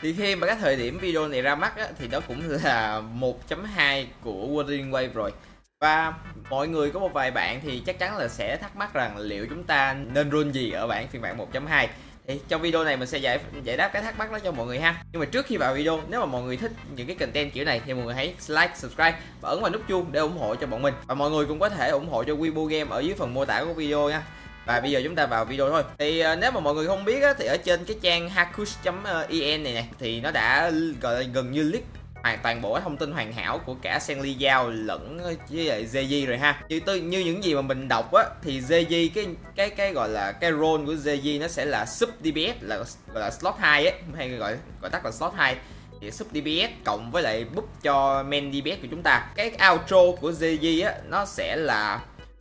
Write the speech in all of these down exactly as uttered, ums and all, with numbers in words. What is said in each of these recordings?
Thì khi mà cái thời điểm video này ra mắt á, thì đó cũng là một chấm hai của Wuthering Wave rồi. Và mọi người có một vài bạn thì chắc chắn là sẽ thắc mắc rằng liệu chúng ta nên run gì ở bản phiên bản một chấm hai. Thì trong video này mình sẽ giải giải đáp cái thắc mắc đó cho mọi người ha. Nhưng mà trước khi vào video, nếu mà mọi người thích những cái content kiểu này thì mọi người hãy like, subscribe và ấn vào nút chuông để ủng hộ cho bọn mình. Và mọi người cũng có thể ủng hộ cho Weibo Game ở dưới phần mô tả của video nha. Và bây giờ chúng ta vào video thôi. Thì uh, nếu mà mọi người không biết á, thì ở trên cái trang hakush chấm in này nè thì nó đã gọi là gần như leak hoàn toàn bộ thông tin hoàn hảo của cả Zheng Lijiao lẫn với lại gi gi rồi ha. Như từ như những gì mà mình đọc á thì gi gi cái cái cái gọi là cái role của gi gi nó sẽ là sub đê pê ét, là gọi là slot hai á, hay gọi gọi tắt là slot hai. Thì sub đê pê ét cộng với lại búp cho main đê pê ét của chúng ta. Cái outro của gi gi á nó sẽ là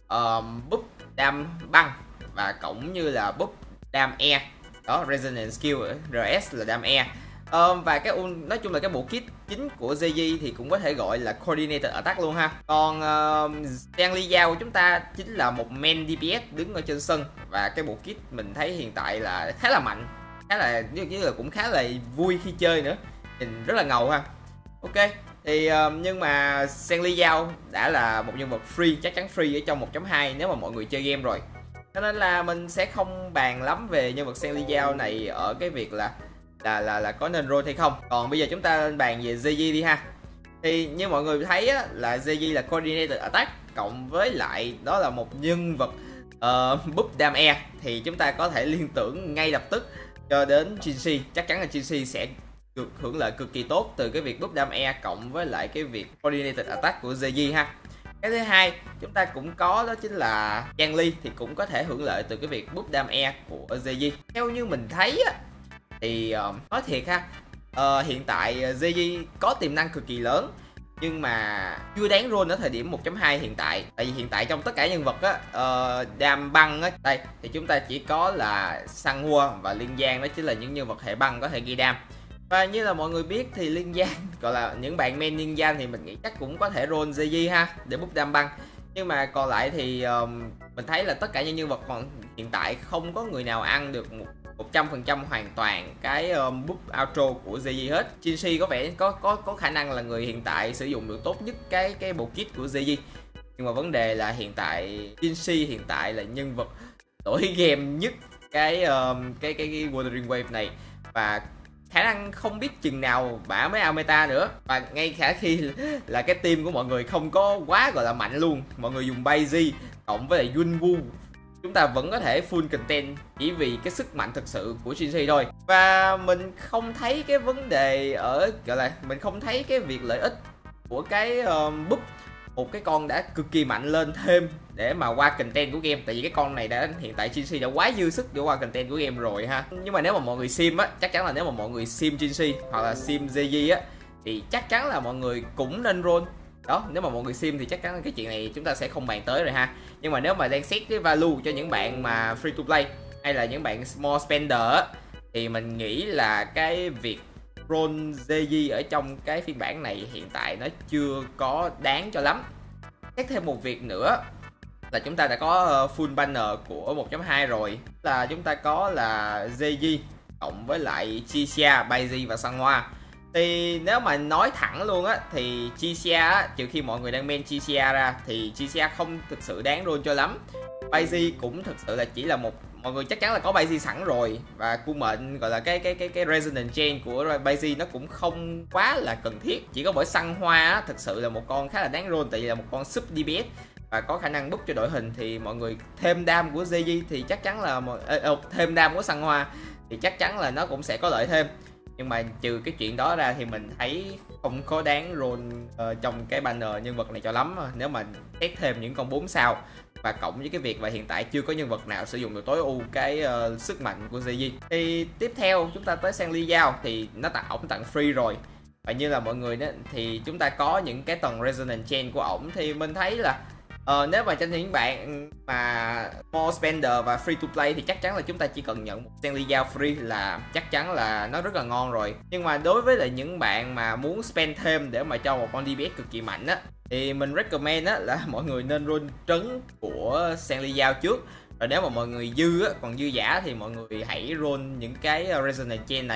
um, búp đam băng và cộng như là búp đam e. Đó, resonance skill rờ ét là đam e. Um, và cái nói chung là cái bộ kit chính của gi gi thì cũng có thể gọi là coordinated attack luôn ha. Còn uh, Zheng Lijiao của chúng ta chính là một main đê pê ét đứng ở trên sân, và cái bộ kit mình thấy hiện tại là khá là mạnh, khá là như là cũng khá là vui khi chơi nữa, nhìn rất là ngầu ha. Ok, thì uh, nhưng mà Zheng Lijiao đã là một nhân vật free, chắc chắn free ở trong một chấm hai nếu mà mọi người chơi game rồi, cho nên là mình sẽ không bàn lắm về nhân vật Zheng Lijiao này ở cái việc là là là là có nên roll hay không. Còn bây giờ chúng ta bàn về gi gi đi ha. Thì như mọi người thấy á, là gi gi là coordinated attack cộng với lại đó là một nhân vật uh, búp đam e, thì chúng ta có thể liên tưởng ngay lập tức cho đến Jinxi. Chắc chắn là Jinxi sẽ được hưởng lợi cực kỳ tốt từ cái việc búp đam e cộng với lại cái việc coordinated attack của gi gi ha. Cái thứ hai chúng ta cũng có đó chính là Zhang Li, thì cũng có thể hưởng lợi từ cái việc búp đam e của gi gi. Theo như mình thấy á, thì uh, nói thiệt ha, uh, hiện tại gi gi có tiềm năng cực kỳ lớn nhưng mà chưa đáng roll ở thời điểm một chấm hai hiện tại. Tại vì hiện tại trong tất cả nhân vật á, uh, đam băng á, đây thì chúng ta chỉ có là Sanhua và Liên Giang, đó chính là những nhân vật hệ băng có thể ghi đam. Và như là mọi người biết thì Liên Giang gọi là những bạn main Liên Giang thì mình nghĩ chắc cũng có thể roll gi gi ha để búp đam băng. Nhưng mà còn lại thì um, mình thấy là tất cả những nhân vật còn hiện tại không có người nào ăn được một một trăm phần trăm hoàn toàn cái um, búp outro của gi gi hết. Jinxi có vẻ có có có khả năng là người hiện tại sử dụng được tốt nhất cái cái bộ kit của gi gi. Nhưng mà vấn đề là hiện tại Jinxi hiện tại là nhân vật đổi game nhất cái um, cái cái, cái Wuthering Wave này, và khả năng không biết chừng nào bả mới out meta nữa. Và ngay khả khi là cái team của mọi người không có quá gọi là mạnh luôn, mọi người dùng Baiji cộng với lại Yunwu, chúng ta vẫn có thể full content chỉ vì cái sức mạnh thực sự của Jinxi thôi. Và mình không thấy cái vấn đề ở gọi là mình không thấy cái việc lợi ích của cái um, búp một cái con đã cực kỳ mạnh lên thêm để mà qua content của game. Tại vì cái con này đã hiện tại Jinxi đã quá dư sức để qua content của game rồi ha. Nhưng mà nếu mà mọi người sim á, chắc chắn là nếu mà mọi người sim Jinxi hoặc là sim gi gi á thì chắc chắn là mọi người cũng nên roll. Đó, nếu mà mọi người sim thì chắc chắn cái chuyện này chúng ta sẽ không bàn tới rồi ha. Nhưng mà nếu mà đang xét cái value cho những bạn mà free to play hay là những bạn small spender á, thì mình nghĩ là cái việc roll gi gi ở trong cái phiên bản này hiện tại nó chưa có đáng cho lắm. Xét thêm một việc nữa là chúng ta đã có full banner của một chấm hai rồi, là chúng ta có là gi gi cộng với lại Chixia, Baiji và Sanhua. Thì nếu mà nói thẳng luôn á thì Chixia á, trừ khi mọi người đang main Chixia ra thì Chixia không thực sự đáng roll cho lắm. Baiji cũng thực sự là chỉ là một, mọi người chắc chắn là có Baiji sẵn rồi, và cung mệnh gọi là cái cái cái cái resonance chain của Baiji nó cũng không quá là cần thiết. Chỉ có bởi Sanhua á, thực sự là một con khá là đáng roll, tại vì là một con sub đê pê ét và có khả năng búp cho đội hình, thì mọi người thêm đam của gi gi thì chắc chắn là một, uh, thêm đam của Sanhua thì chắc chắn là nó cũng sẽ có lợi thêm. Nhưng mà trừ cái chuyện đó ra thì mình thấy không có đáng roll uh, trong cái banner nhân vật này cho lắm. Nếu mà xét thêm những con bốn sao và cộng với cái việc và hiện tại chưa có nhân vật nào sử dụng được tối ưu cái uh, sức mạnh của gi gi. Thì tiếp theo chúng ta tới Zheng Lijiao thì nó tặng ổng tặng free rồi. Và như là mọi người đó thì chúng ta có những cái tầng resonance chain của ổng, thì mình thấy là Ờ, nếu mà cho những bạn mà more spender và free to play thì chắc chắn là chúng ta chỉ cần nhận một Zheng Lijiao free là chắc chắn là nó rất là ngon rồi. Nhưng mà đối với lại những bạn mà muốn spend thêm để mà cho một con đê pê ét cực kỳ mạnh á, thì mình recommend á là mọi người nên roll trấn của Zheng Lijiao trước. Rồi nếu mà mọi người dư á, còn dư giả thì mọi người hãy roll những cái resonance chain này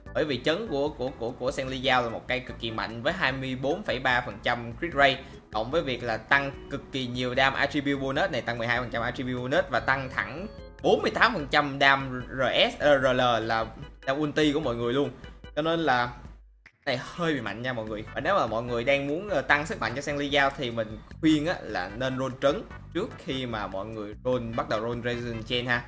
bởi vì trấn của của của của Sanli Giao là một cây cực kỳ mạnh với hai mươi bốn phẩy ba phần trăm crit rate, cộng với việc là tăng cực kỳ nhiều đam attribute bonus này, tăng mười hai phần trăm attribute bonus và tăng thẳng bốn mươi tám phần trăm đam rờ ét rờ lờ là đam ulti của mọi người luôn. Cho nên là này hơi bị mạnh nha mọi người. Và nếu mà mọi người đang muốn tăng sức mạnh cho Sanli Giao thì mình khuyên á, là nên roll trấn trước khi mà mọi người roll bắt đầu roll Resident Chain ha.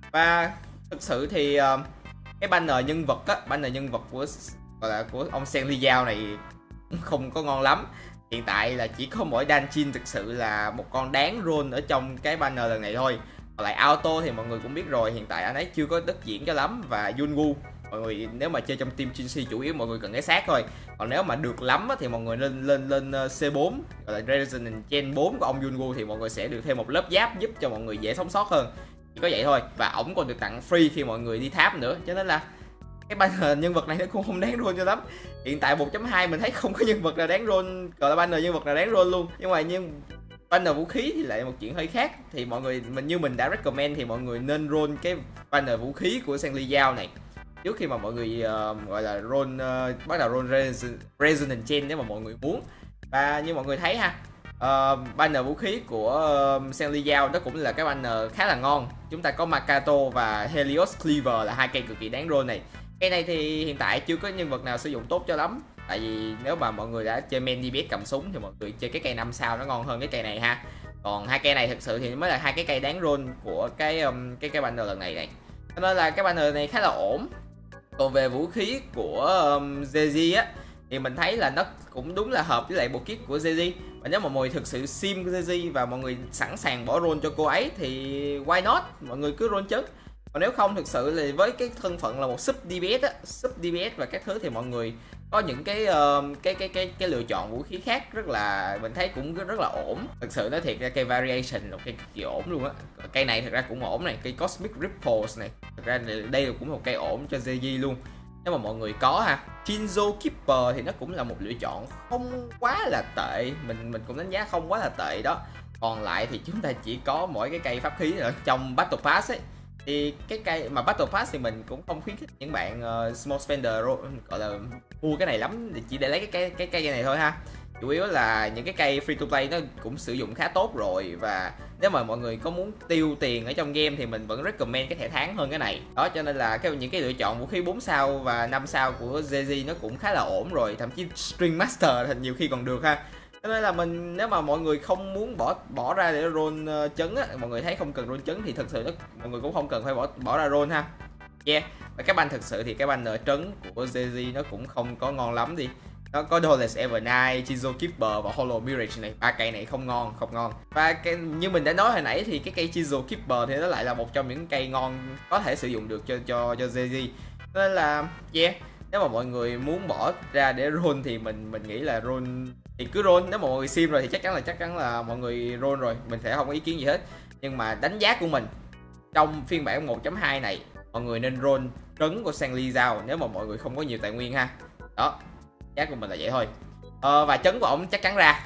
Và thực sự thì uh, cái banner nhân vật á, banner nhân vật của gọi là của ông Sanli Giao này không có ngon lắm. Hiện tại là chỉ có mỗi Danchin thực sự là một con đáng roll ở trong cái banner lần này thôi. Còn lại auto thì mọi người cũng biết rồi, hiện tại anh ấy chưa có đất diễn cho lắm. Và Yungu, mọi người nếu mà chơi trong team Chinsi chủ yếu mọi người cần cái xác thôi. Còn nếu mà được lắm á, thì mọi người lên lên lên xê bốn gọi là Resident Gen bốn của ông Yungu thì mọi người sẽ được thêm một lớp giáp giúp cho mọi người dễ sống sót hơn. Chỉ có vậy thôi. Và ổng còn được tặng free khi mọi người đi tháp nữa, cho nên là cái banner nhân vật này nó cũng không đáng roll cho lắm. Hiện tại một chấm hai mình thấy không có nhân vật nào đáng roll, gọi là banner nhân vật nào đáng roll luôn. Nhưng mà nhưng banner vũ khí thì lại một chuyện hơi khác. Thì mọi người mình như mình đã recommend thì mọi người nên roll cái banner vũ khí của Sanli Giao này trước khi mà mọi người uh, gọi là roll uh, bắt đầu roll Resident Chain nếu mà mọi người muốn. Và như mọi người thấy ha, uh, banner vũ khí của uh, Sanli Giao đó cũng là cái banner khá là ngon. Chúng ta có Makato và Helios Cleaver là hai cây cực kỳ đáng roll này. Cây này thì hiện tại chưa có nhân vật nào sử dụng tốt cho lắm. Tại vì nếu mà mọi người đã chơi main đê pê ét cầm súng thì mọi người chơi cái cây năm sao nó ngon hơn cái cây này ha. Còn hai cây này thực sự thì mới là hai cái cây đáng roll của cái um, cái cái banner lần này này. Cho nên là cái banner này khá là ổn. Còn về vũ khí của um, Zeji á thì mình thấy là nó cũng đúng là hợp với lại bộ kit của Zeji. Và nếu mà mọi người thực sự sim Zeji và mọi người sẵn sàng bỏ roll cho cô ấy thì why not, mọi người cứ roll chớt. Còn nếu không, thực sự là với cái thân phận là một sub đê pê ét á, sub đê pê ét và các thứ thì mọi người có những cái uh, cái cái cái cái lựa chọn vũ khí khác rất là mình thấy cũng rất là ổn. Thực sự nói thiệt ra cây variation là cây cực kỳ ổn luôn á. Cây này thực ra cũng ổn này, cây Cosmic Ripples này. Thực ra đây là cũng một cây ổn cho Zeji luôn. Nếu mà mọi người có ha. Shinzo Keeper thì nó cũng là một lựa chọn không quá là tệ, mình mình cũng đánh giá không quá là tệ đó. Còn lại thì chúng ta chỉ có mỗi cái cây pháp khí ở trong Battle Pass ấy. Thì cái cây mà Battle Pass thì mình cũng không khuyến khích những bạn uh, small spender gọi là mua cái này lắm, thì chỉ để lấy cái cái cái cây này thôi ha. Chủ yếu là những cái cây free to play nó cũng sử dụng khá tốt rồi. Và nếu mà mọi người có muốn tiêu tiền ở trong game thì mình vẫn recommend cái thẻ tháng hơn cái này. Đó, cho nên là cái những cái lựa chọn vũ khí bốn sao và năm sao của Zeji nó cũng khá là ổn rồi. Thậm chí String Master thì nhiều khi còn được ha. Cho nên là mình nếu mà mọi người không muốn bỏ bỏ ra để roll uh, trấn á, mọi người thấy không cần roll trấn thì thực sự nó, mọi người cũng không cần phải bỏ bỏ ra roll ha. Yeah. Và cái ban thực sự thì cái banner trấn của Zeji nó cũng không có ngon lắm đi. Nó có Dolores Evernight, Shinzo Keeper và Hollow Mirage này, ba cây này không ngon, không ngon. Và cái, như mình đã nói hồi nãy thì cái cây Shinzo Keeper thì nó lại là một trong những cây ngon có thể sử dụng được cho cho cho Zeji. Nên là yeah, nếu mà mọi người muốn bỏ ra để roll thì mình mình nghĩ là roll thì cứ roll. Nếu mà mọi người sim rồi thì chắc chắn là chắc chắn là mọi người roll rồi, mình sẽ không có ý kiến gì hết. Nhưng mà đánh giá của mình trong phiên bản một chấm hai này, mọi người nên roll trấn của Sanli Giao nếu mà mọi người không có nhiều tài nguyên ha. Đó, giá của mình là vậy thôi. Ờ, và trấn của ổng chắc chắn ra.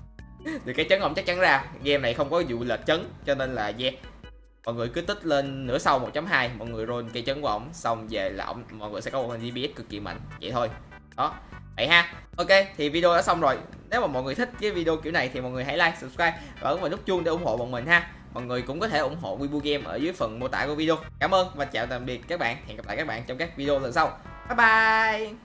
Thì cái trấn của ổng chắc chắn ra. Game này không có vụ lệch trấn, cho nên là yeah, mọi người cứ tích lên nửa sau một chấm hai, mọi người roll cây trấn của ổng xong về là ổng mọi người sẽ có một đê pê ét cực kỳ mạnh. Vậy thôi. Đó, vậy ha. Ok, thì video đã xong rồi. Nếu mà mọi người thích cái video kiểu này thì mọi người hãy like, subscribe và ấn vào nút chuông để ủng hộ bọn mình ha. Mọi người cũng có thể ủng hộ Weibo Game ở dưới phần mô tả của video. Cảm ơn và chào tạm biệt các bạn. Hẹn gặp lại các bạn trong các video lần sau. Bye bye.